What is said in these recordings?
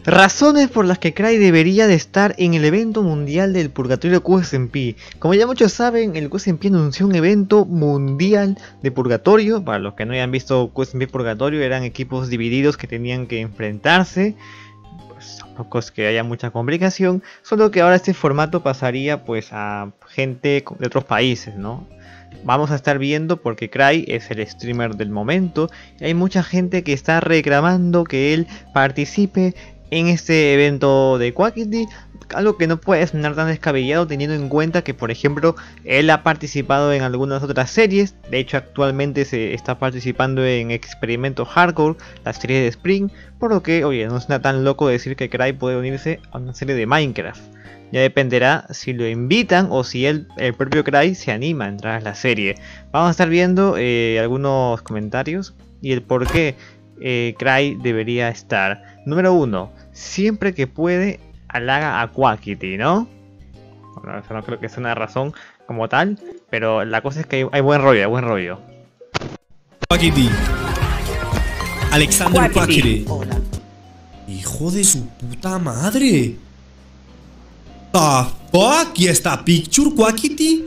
Razones por las que Cry debería de estar en el evento mundial del Purgatorio QSMP. Como ya muchos saben, el QSMP anunció un evento mundial de Purgatorio. Para los que no hayan visto QSMP Purgatorio, eran equipos divididos que tenían que enfrentarse. Pues tampoco es que haya mucha complicación, solo que ahora este formato pasaría pues a gente de otros países, ¿no? Vamos a estar viendo porque Cry es el streamer del momento y hay mucha gente que está reclamando que él participe en este evento de Quackity, algo que no puede sonar tan descabellado teniendo en cuenta que, por ejemplo, él ha participado en algunas otras series. De hecho, actualmente se está participando en Experimento Hardcore, la serie de Spring, por lo que, oye, no suena tan loco decir que Cry puede unirse a una serie de Minecraft. Ya dependerá si lo invitan o si el propio Cry se anima a entrar a la serie. Vamos a estar viendo algunos comentarios y el por qué Cry debería estar. Número 1. Siempre que puede, halaga a Quackity, ¿no? Bueno, eso no creo que sea una razón como tal, pero la cosa es que hay buen rollo, hay buen rollo. Quackity. Alexander Quackity. Hola. Hijo de su puta madre. The fuck? ¿Y esta picture, Quackity?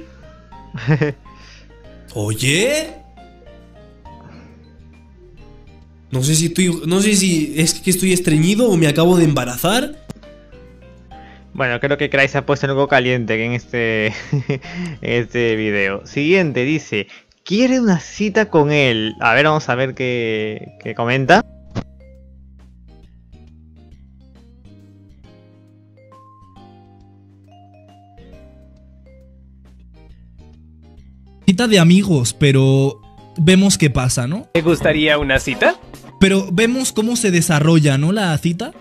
Oye. No sé si es que estoy estreñido o me acabo de embarazar. Bueno, creo que Cry se ha puesto algo caliente en este video. Siguiente, dice, quiere una cita con él. A ver, vamos a ver qué comenta. Cita de amigos, pero vemos qué pasa, ¿no? ¿Te gustaría una cita? Pero vemos cómo se desarrolla, ¿no? La cita.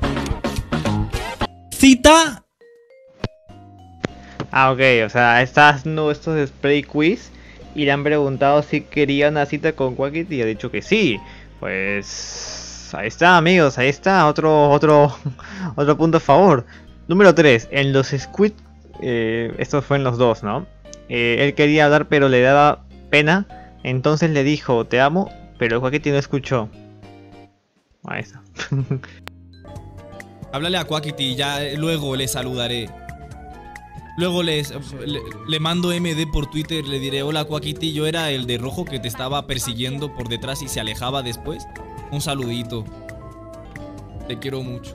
Cita. Ah, ok, o sea, está haciendo estos spray quiz y le han preguntado si quería una cita con Quackity y ha dicho que sí. Pues ahí está, amigos, ahí está, otro punto a favor. Número 3, en los Squid, esto fue en los dos, ¿no? Él quería hablar pero le daba pena, entonces le dijo te amo, pero Quackity no escuchó. Ahí está. Háblale a Quackity, ya luego le saludaré. Luego le mando MD por Twitter, le diré hola Quackity, yo era el de rojo que te estaba persiguiendo por detrás y se alejaba después. Un saludito. Te quiero mucho.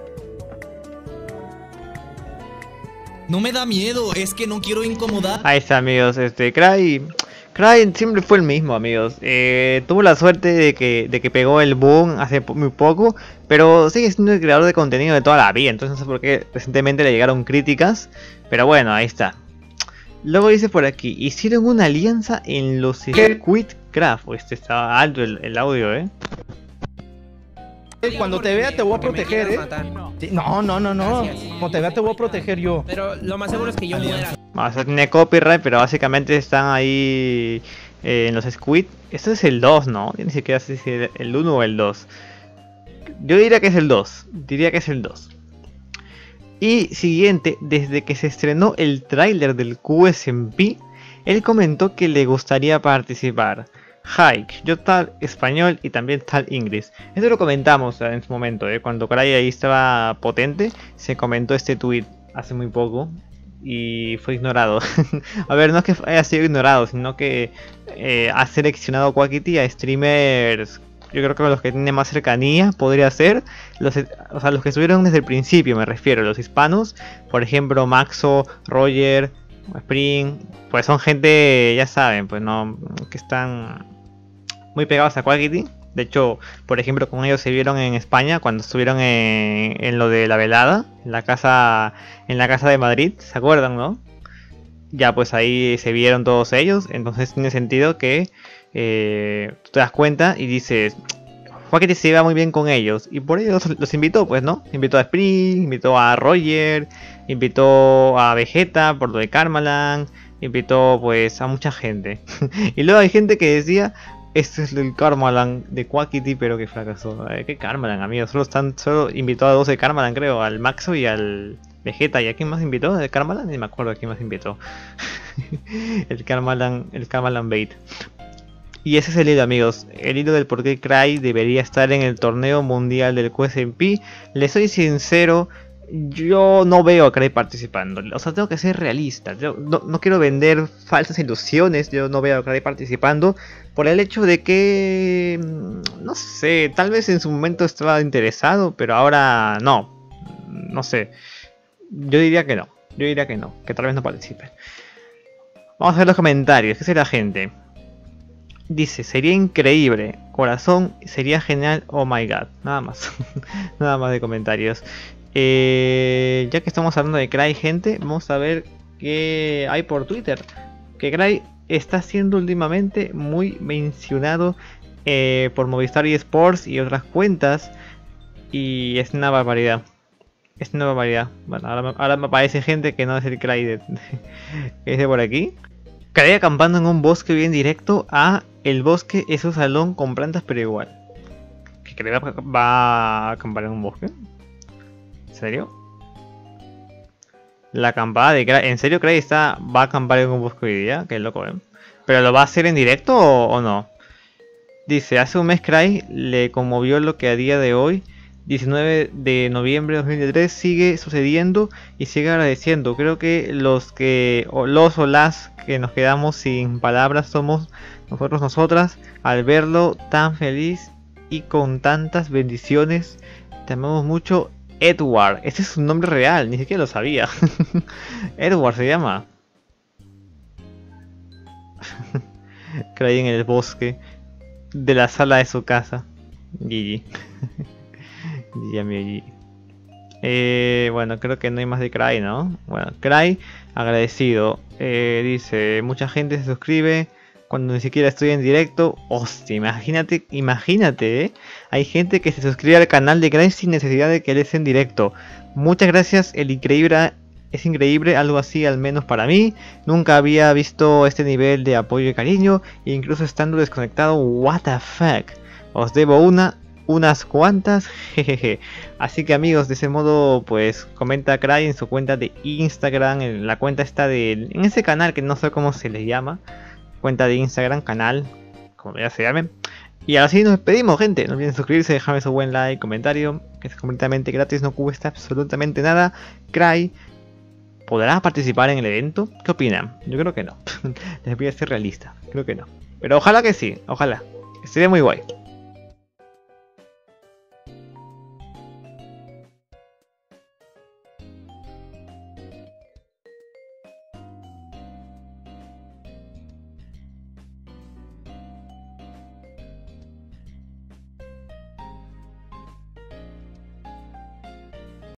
No me da miedo, es que no quiero incomodar. Ahí está, amigos, Cry siempre fue el mismo, amigos. Tuvo la suerte de que pegó el boom hace muy poco, pero sigue siendo el creador de contenido de toda la vida. Entonces no sé por qué recientemente le llegaron críticas, pero bueno, ahí está. Luego dice por aquí, hicieron una alianza en los Squid Craft. Este está alto el audio, Cuando te vea te voy a proteger, Sí, no. Cuando te vea te voy a proteger yo. Pero lo más seguro es que yo muera. O sea, tiene copyright, pero básicamente están ahí en los Squid. Esto es el 2, ¿no? Ni siquiera sé si es el 1 o el 2. Yo diría que es el 2. Y siguiente, desde que se estrenó el tráiler del QSMP, él comentó que le gustaría participar. Hike, yo tal español y también tal inglés. Esto lo comentamos en su momento, cuando Cry ahí estaba potente, se comentó este tweet hace muy poco y fue ignorado. A ver, no es que haya sido ignorado, sino que ha seleccionado Quackity a streamers, yo creo que los que tienen más cercanía podría ser, o sea, los que estuvieron desde el principio, me refiero, los hispanos, por ejemplo, Maxo, Roger, Spring, pues son gente, ya saben, pues no, que están muy pegados a Quackity. De hecho, por ejemplo, con ellos se vieron en España cuando estuvieron en lo de la velada, en la casa de Madrid, ¿se acuerdan, no? Ya pues ahí se vieron todos ellos, entonces tiene sentido que tú te das cuenta y dices, Quackity se iba muy bien con ellos y por ello los invitó, pues, ¿no? Invitó a Spring, invitó a Roger, invitó a Vegeta por lo de Karmaland, invitó pues a mucha gente. Y luego hay gente que decía, este es el Karmaland de Quackity, pero que fracasó. ¿Qué Karmaland, amigos? Solo invitó a 2 de Karmaland, creo, al Maxo y al Vegeta. ¿Y a quién más invitó de Karmaland? Ni me acuerdo a quién más invitó. el Karmaland Bait. Y ese es el hilo, amigos, el hilo del por qué Cry debería estar en el torneo mundial del QSMP. Les soy sincero, yo no veo a Cry participando, o sea, tengo que ser realista. Yo no quiero vender falsas ilusiones, yo no veo a Cry participando por el hecho de que, no sé, tal vez en su momento estaba interesado, pero ahora no sé. Yo diría que no, que tal vez no participe. Vamos a ver los comentarios, ¿qué dice la gente? Dice, sería increíble, corazón, sería genial, oh my god, nada más. Nada más de comentarios. Ya que estamos hablando de Cry, gente, vamos a ver qué hay por Twitter. Que Cry está siendo últimamente muy mencionado por Movistar eSports y otras cuentas. Y es una barbaridad. Es una barbaridad. Bueno, ahora me aparece gente que no es el Cry que dice por aquí. Cry acampando en un bosque bien directo a el bosque es un salón con plantas pero igual. ¿Que Cry va a acampar en un bosque? ¿En serio? La acampada de Cry. ¿En serio Cry va a acampar en un bosque hoy día? Qué loco, ¿Pero lo va a hacer en directo o no? Dice, hace un mes Cry le conmovió lo que a día de hoy, 19 de noviembre de 2023, sigue sucediendo y sigue agradeciendo. Creo que los o las que nos quedamos sin palabras somos nosotras, al verlo tan feliz y con tantas bendiciones. Te amamos mucho, Edward. Este es su nombre real, ni siquiera lo sabía. Edward se llama. Cry en el bosque de la sala de su casa. GG. GG, amigo, GG. Bueno, creo que no hay más de Cry, ¿no? Bueno, Cry, agradecido. Dice, mucha gente se suscribe cuando ni siquiera estoy en directo. Hostia, imagínate, hay gente que se suscribe al canal de Cry sin necesidad de que él esté en directo. Muchas gracias, es increíble, algo así al menos para mí. Nunca había visto este nivel de apoyo y cariño, e incluso estando desconectado, what the fuck. Os debo unas cuantas, jejeje. Así que amigos, de ese modo pues comenta Cry en su cuenta de Instagram, en la cuenta está en ese canal que no sé cómo se le llama. Cuenta de Instagram, canal, como ya se llame. Y ahora sí nos despedimos, gente. No olviden suscribirse, dejarme su buen like, comentario, que es completamente gratis, no cuesta absolutamente nada. Cry ¿podrá participar en el evento? ¿Qué opinan? Yo creo que no. Les voy a ser realista, creo que no. Pero ojalá que sí, ojalá. Sería muy guay.